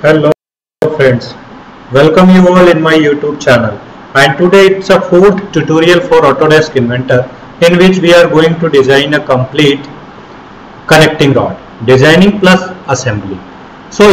Hello friends, welcome you all in my YouTube channel, and today it's a fourth tutorial for Autodesk Inventor in which we are going to design a complete connecting rod, designing plus assembly. So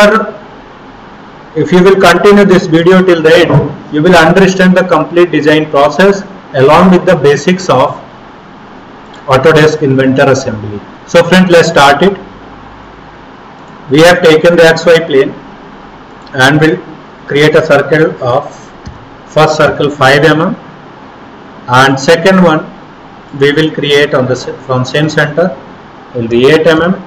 if you will continue this video till the end, you will understand the complete design process along with the basics of Autodesk Inventor assembly. So friends, let's start it. We have taken the XY plane and will create a circle of first circle 5 mm and second one we will create on the from same center will be 8 mm.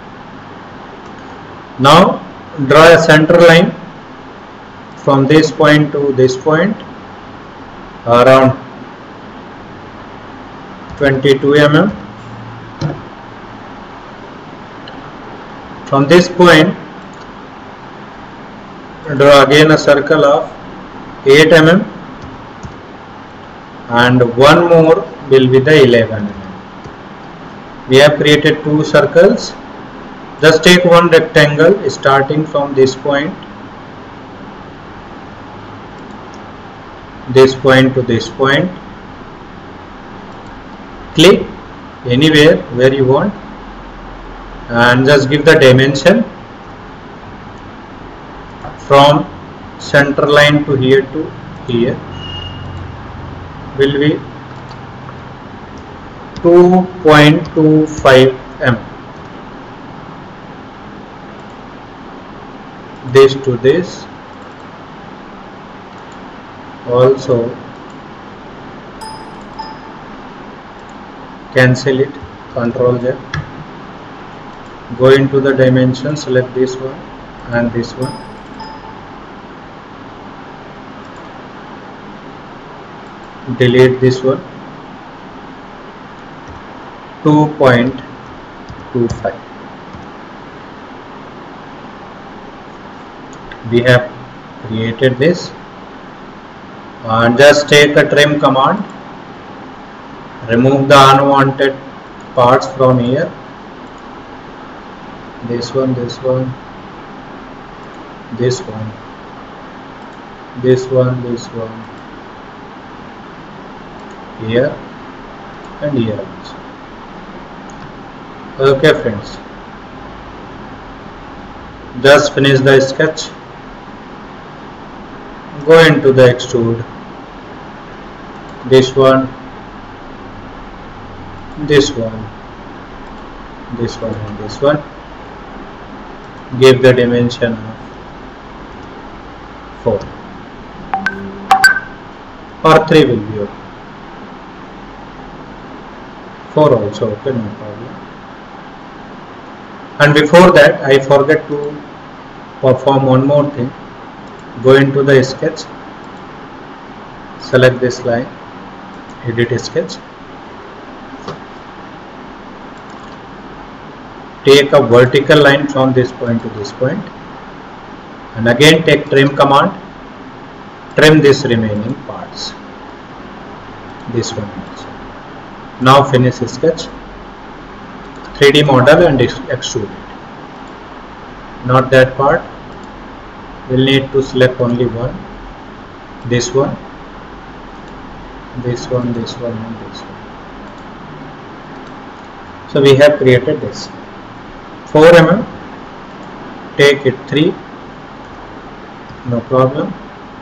Now draw a center line from this point to this point around 22 mm. From this point draw again a circle of 8 mm and one more will be the 11 mm. We have created two circles. Just take one rectangle starting from this point to this point. Click anywhere where you want and just give the dimension from center line to here will be 2.25 mm. This to this also cancel it, Ctrl Z, go into the dimension, select this one and this one, delete this one, 2.25. We have created this and just take a trim command, remove the unwanted parts from here, this one, this one, this one, this one, this one, here and here also. Okay friends, just finish the sketch, go into the extrude, this one, this one, this one and this one, give the dimension of 4 or 3 will be okay. 4 also okay, no problem. And before that I forget to perform one more thing. Go into the sketch, select this line, edit sketch, take a vertical line from this point to this point and again take trim command, trim this remaining parts, this one also. Now finish sketch, 3D model and extrude it. Not that part, we'll need to select only one, this one, this one, this one and this one. So we have created this 4 mm, take it 3, no problem,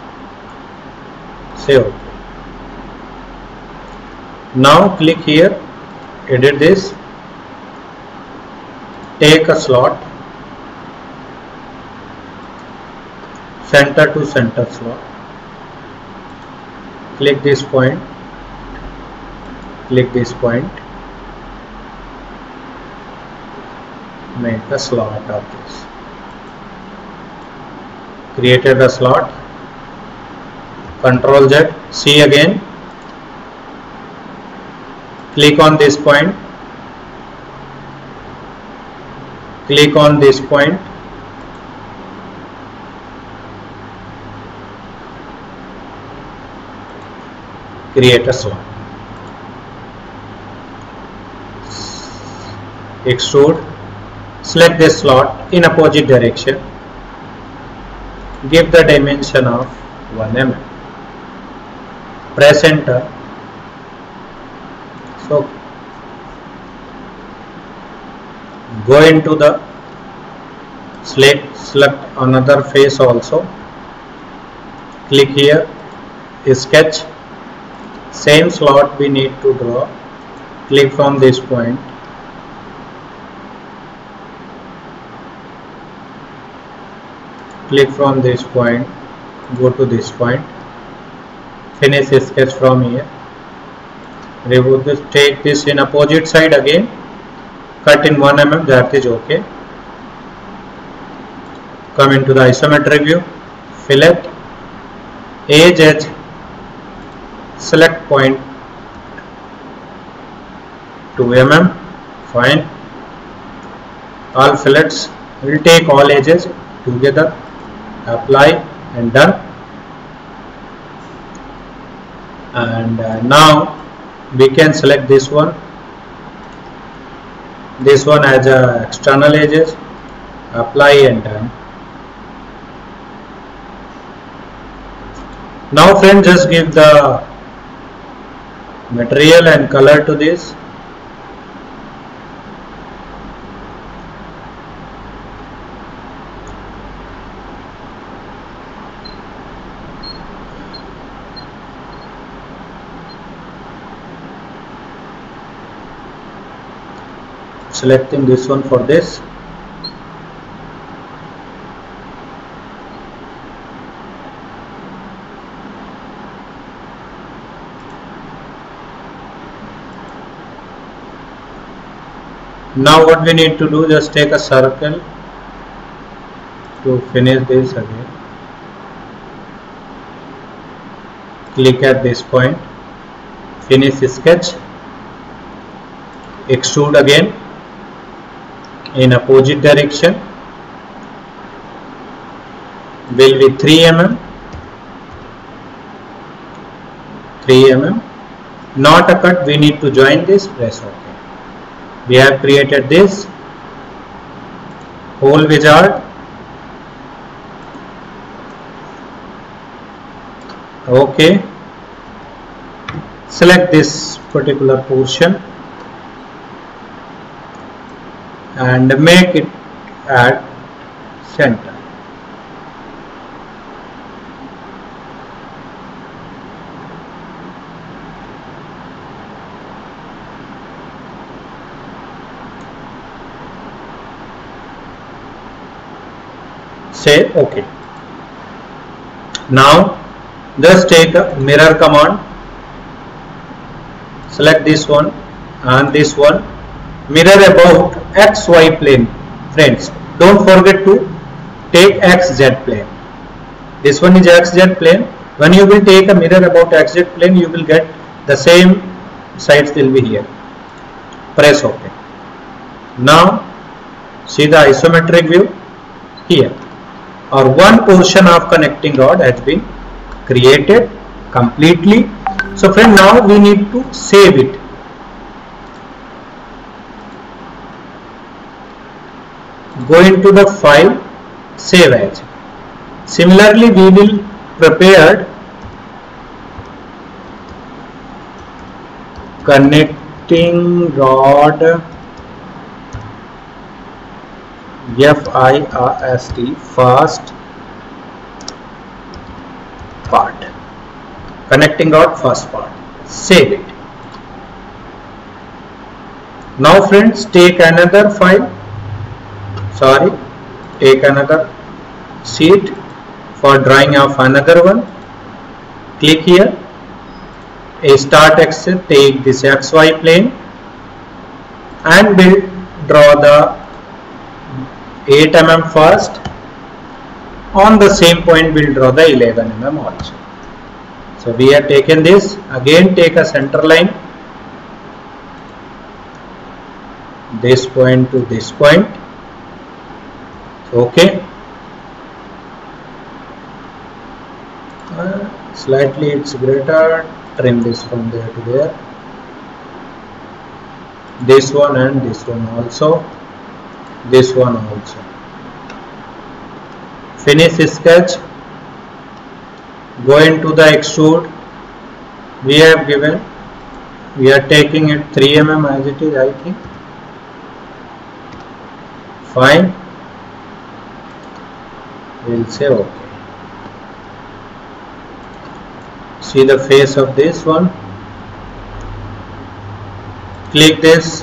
say OK. Now click here, edit this, take a slot, center to center slot, click this point, click this point, make a slot of this, created a slot, Ctrl Z, C again, click on this point, click on this point, create a slot, extrude, select this slot in opposite direction, give the dimension of 1 mm. Press enter. So go into the select another face also, click here, sketch, same slot we need to draw, click from this point, click from this point, go to this point, finish sketch from here, remove this, take this in opposite side again, cut in 1 mm, that is okay. Come into the isometric view, fillet, edge, select point 2 mm, fine. All fillets, will take all edges together, apply and done. And now we can select this one as a external edges, apply and done. Now friends, just give the material and color to this. Selecting this one for this. Now what we need to do, just take a circle to finish this again. Click at this point, finish sketch, extrude again in opposite direction, will be 3 mm, not a cut, we need to join this, press OK. We have created this whole wizard. Okay, select this particular portion and make it at center. Say OK. Now just take a mirror command, select this one and this one, mirror about XY plane. Friends, don't forget to take XZ plane. This one is XZ plane. When you will take a mirror about XZ plane, you will get the same sides will be here. Press OK. Now see the isometric view here. Or one portion of connecting rod has been created completely. So friend, now we need to save it. Go into the file, save as. Similarly, we will prepare connecting rod FIRST, first part, connecting rod first part, save it. Now friends, take another file, take another sheet for drawing of another one, click here, start axis, take this XY plane and will draw the 8 mm first. On the same point we'll draw the 11 mm also. So we have taken this, again take a center line, this point to this point. Okay, slightly it's greater, trim this from there to there, this one and this one also, this one also. Finish sketch, Go into the extrude. We have given, we are taking it 3 mm as it is, I think. Fine. We'll say OK. See the face of this one. Click this.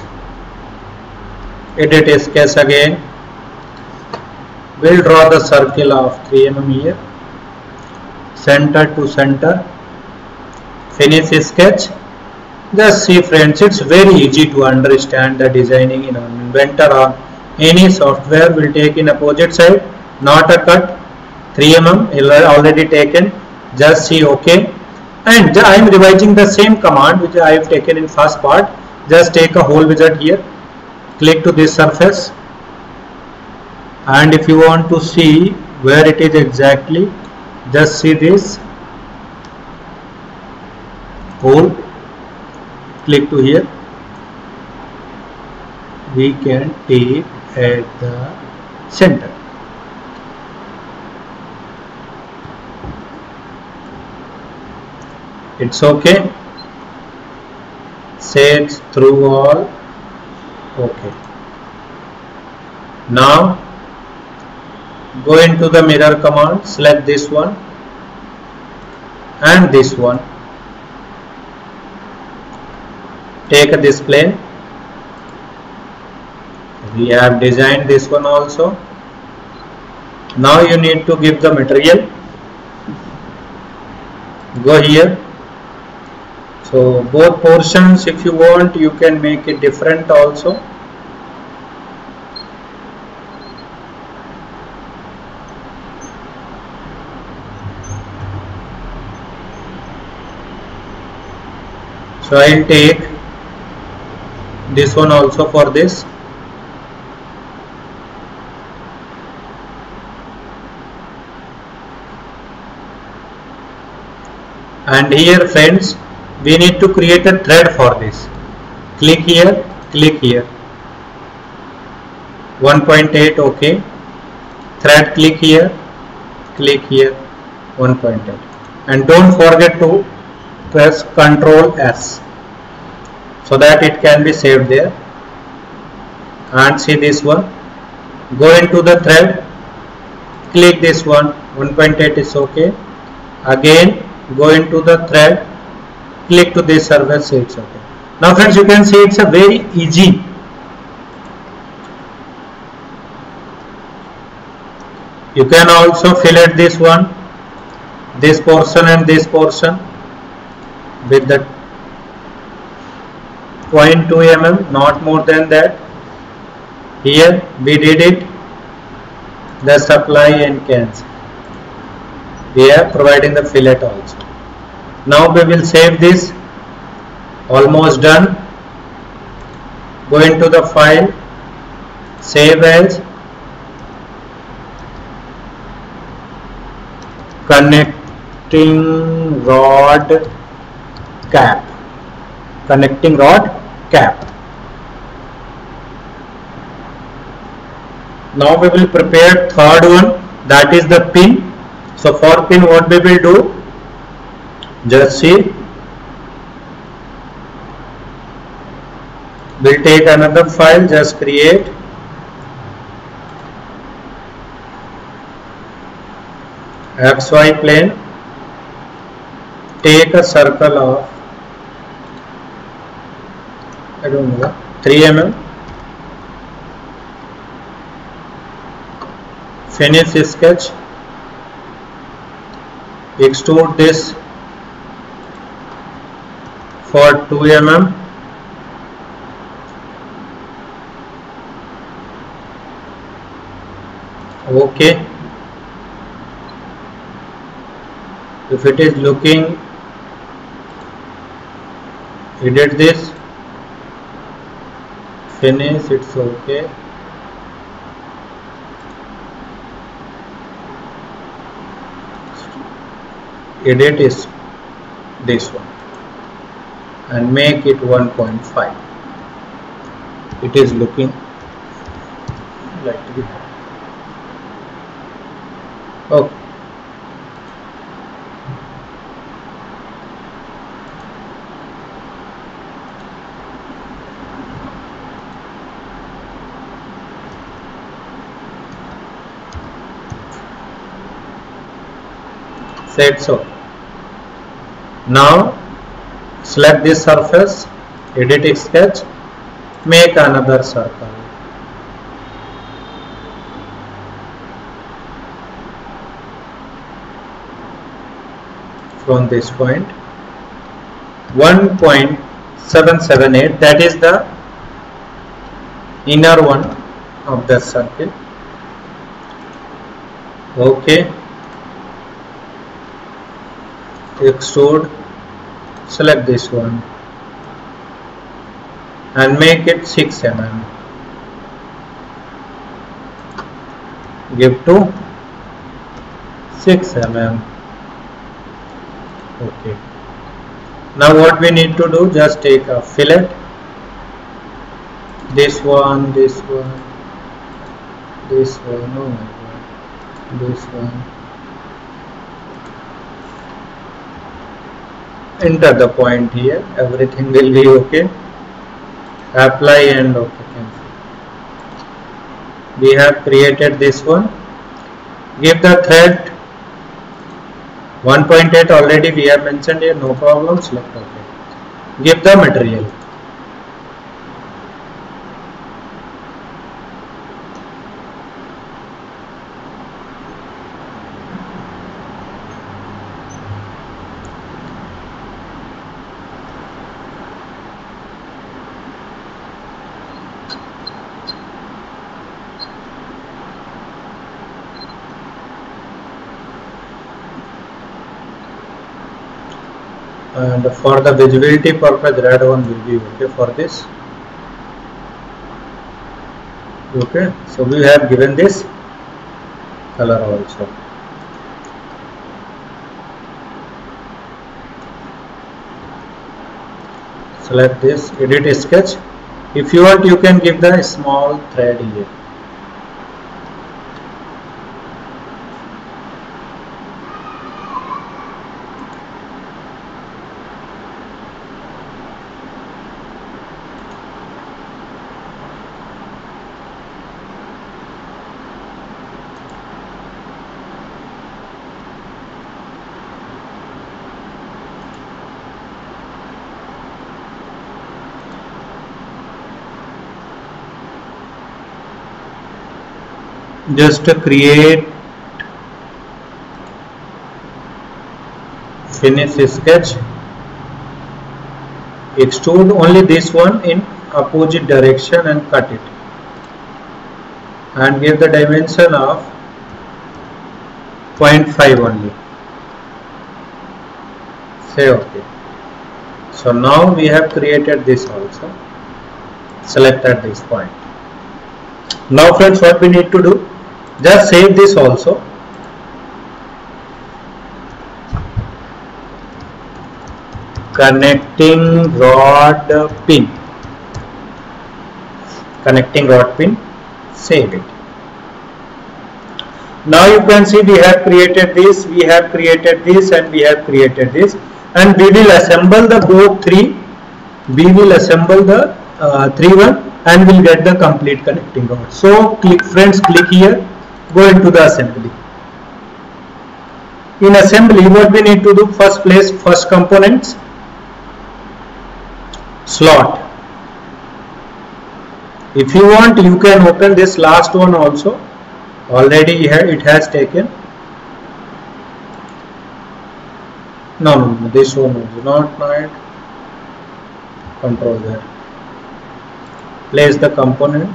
Edit sketch again. We'll draw the circle of 3 mm here. Center to center. Finish sketch. Just see friends, it's very easy to understand the designing in Inventor or any software. Will take in opposite side, not a cut. 3 mm already taken. Just see OK. And I am revising the same command which I have taken in first part. Just take a whole wizard here. Click to this surface. And if you want to see where it is exactly, just see this hole. Click to here. We can take at the center. It's OK. Sets through all. OK. Now go into the mirror command. Select this one and this one. Take this plane. We have designed this one also. Now you need to give the material. Go here. So both portions, if you want, you can make it different also. So I will take this one also for this. And here friends, we need to create a thread for this. Click here, click here. 1.8 OK. Thread, click here, 1.8. And don't forget to press Ctrl S so that it can be saved there. And see this one. Go into the thread, click this one, 1.8 is OK. Again go into the thread, click to this surface, it's OK. Now friends, you can see it's a very easy. You can also fillet this one, this portion and this portion with the 0.2 mm, not more than that. Here we did it, the supply and cancel. We are providing the fillet also. Now we will save this. Almost done. Go into the file, save as, connecting rod cap. Connecting rod cap. Now we will prepare third one, that is the pin. So for pin, what we will do, just see, we'll take another file, just create XY plane, take a circle of, I don't know, 3 mm, finish sketch, extrude this for 2 mm, OK. If it is looking, edit this, finish, it's OK. Edit is this one and make it 1.5. It is looking like to be okay. Set so. Now select this surface, edit sketch, make another circle. From this point 1.778, that is the inner one of the circle. Okay, extrude, select this one and make it 6 mm. Give to 6 mm. Okay. Now what we need to do, just take a fillet, this one, this one, this one, oh my god, this one. Enter the point here, everything will be okay. Apply and okay. We have created this one. Give the thread 1.8 already we have mentioned here, no problem, select OK. Give the material. And for the visibility purpose, red one will be okay for this. Okay, so we have given this color also. Select this, edit sketch. If you want, you can give the small thread here. Just create, finish sketch, extrude only this one in opposite direction and cut it, and give the dimension of 0.5 only. Say OK. So now we have created this also. Select at this point. Now friends, what we need to do, just save this also. Connecting rod pin. Connecting rod pin. Save it. Now you can see we have created this, we have created this, and we have created this, and we will assemble the both three. We will assemble the 3-1 and we'll get the complete connecting rod. So click, friends, click here. Go into the assembly. In assembly, what we need to do, first place first components, slot. If you want, you can open this last one also. Already it has taken. No, this one is not made. Control there. Place the component.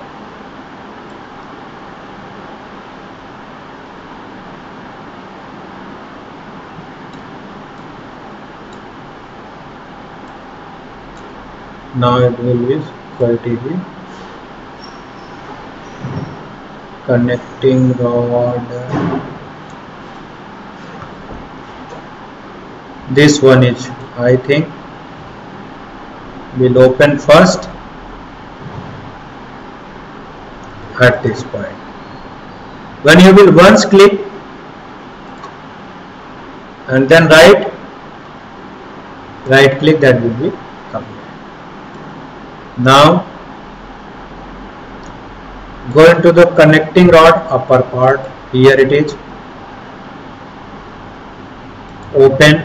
Now it will be quite easy. Connecting rod. This one is, I think, will open first at this point. When you will once click and then right click, that will be complete. Now go into the connecting rod upper part. Here it is. open,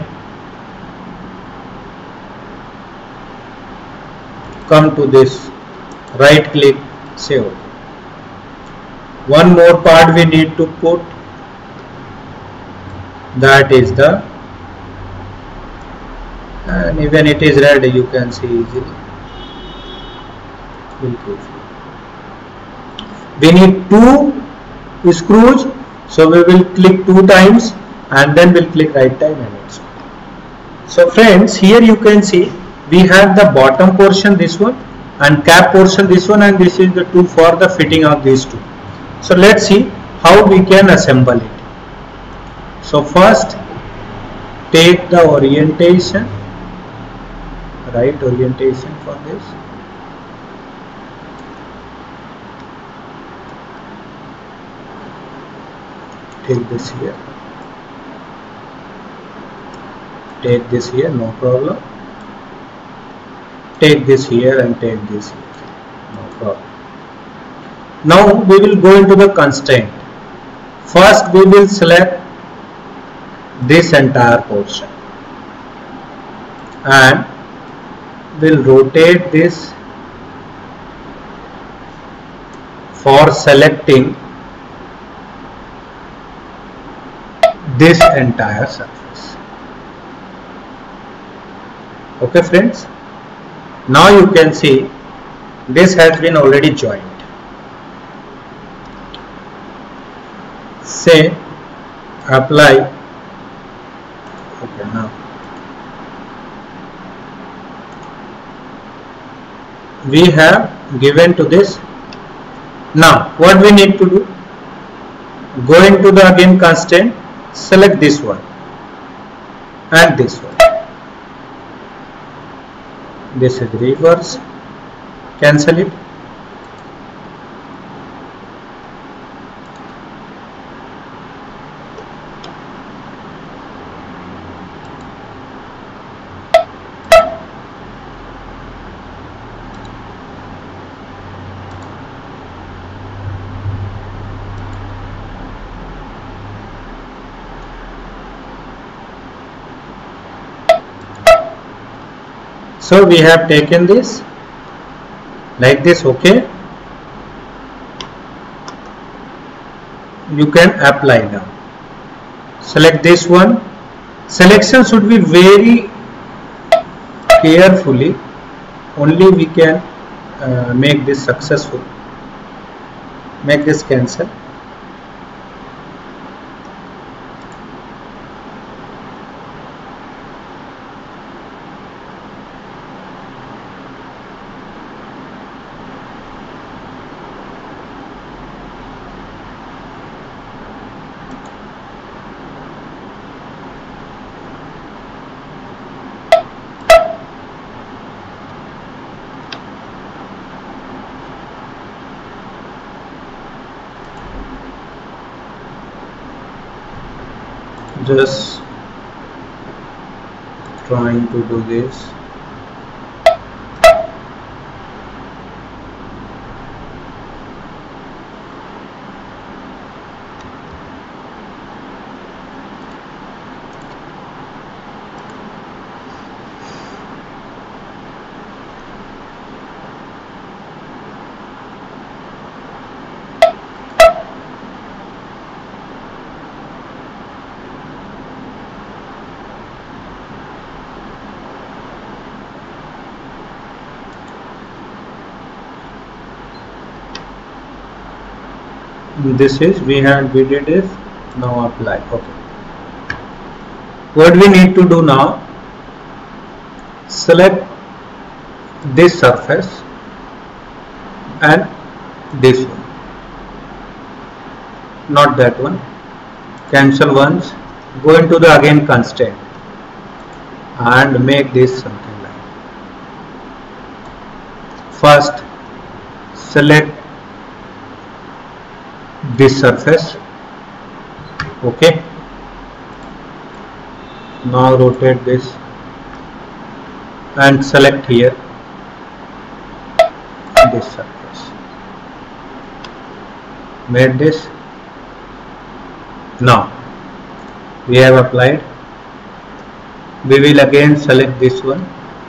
come to this, right click, say OK. One more part we need to put, that is the, and even it is red, you can see easily. We need 2 screws, so we will click 2 times and then we'll click right time and it's okay. So friends, here you can see we have the bottom portion, this one, and cap portion, this one, and this is the 2 for the fitting of these 2. So let's see how we can assemble it. So first take the orientation, right orientation for this. Take this here, take this here, no problem. Take this here and take this here, no problem. Now we will go into the constraint. First we will select this entire portion and will rotate this for selecting this entire surface. Okay friends, now you can see this has been already joined. Say apply. Okay, now we have given to this. Now what we need to do, go into the again constraint, select this one and this one. This is reverse, cancel it. So we have taken this like this. Okay, you can apply now. Select this one. Selection should be very carefully, only we can make this successful. Make this cancel. Just trying to do this. This is we did it. Now apply. Okay, what we need to do now, select this surface and this one, not that one. Cancel once, go into the again constraint and make this something like, first select this surface. Okay, now rotate this and select here this surface. Made this. Now we have applied. We will again select this one.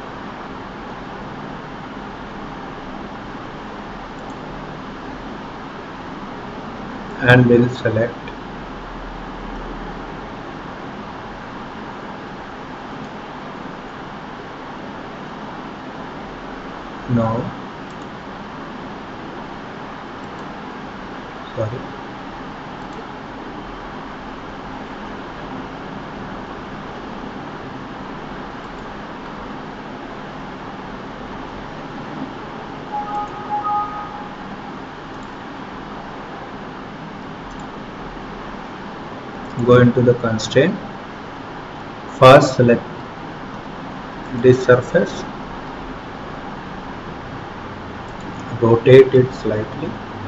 And we'll select no, sorry, go into the constraint. First select this surface, rotate it slightly,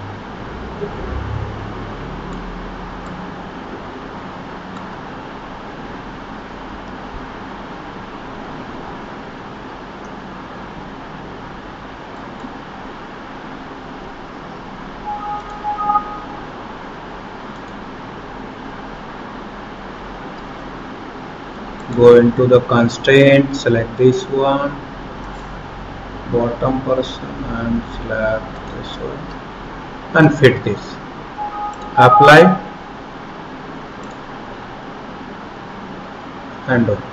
go into the constraint, select this one, bottom person, and select this one and fit this, apply and OK.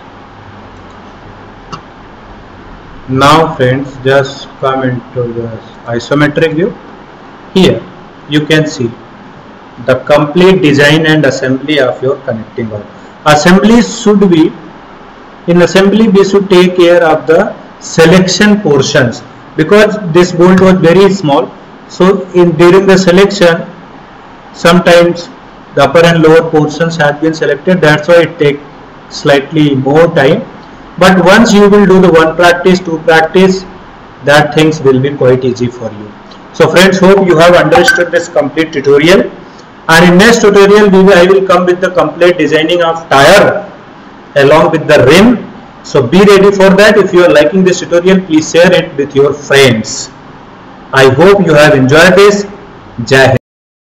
Now friends, just come into the isometric view. Here you can see the complete design and assembly of your connecting rod. Assemblies should be, in assembly we should take care of the selection portions, because this bolt was very small, so during the selection sometimes the upper and lower portions have been selected, that's why it takes slightly more time. But once you will do the one practice, two practice, that things will be quite easy for you. So friends, hope you have understood this complete tutorial, and in next tutorial I will come with the complete designing of tire along with the rim. So be ready for that. If you are liking this tutorial, please share it with your friends. I hope you have enjoyed this. Jai Hind.